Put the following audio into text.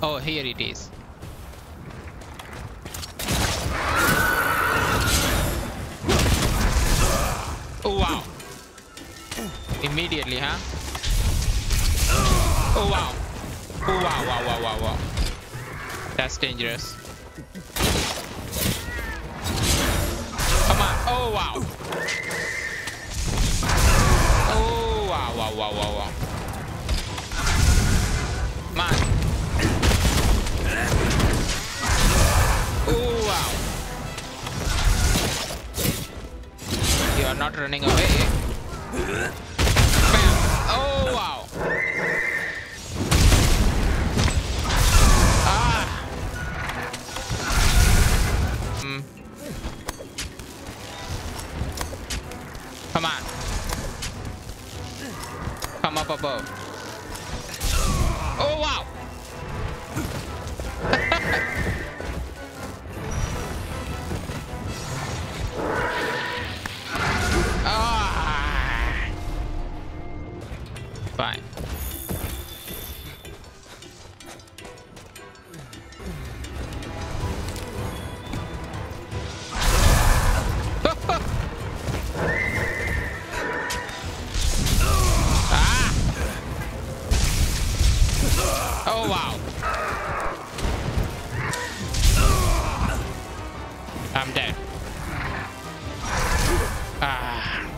Oh, here it is. Oh wow. Immediately, huh? Oh wow. Oh wow, wow, wow, wow, wow. That's dangerous. Come on. Oh wow. Oh wow, wow, wow, wow, wow. Man. Oh wow. You are not running away. Bam. Oh wow. Ah. Come on. Come up above. Oh wow. Ah. Fine. Ah. Oh wow. I'm dead. Ah.